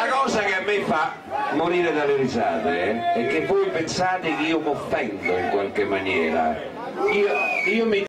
La cosa che a me fa morire dalle risate è che voi pensate che io mi offendo in qualche maniera. Io mi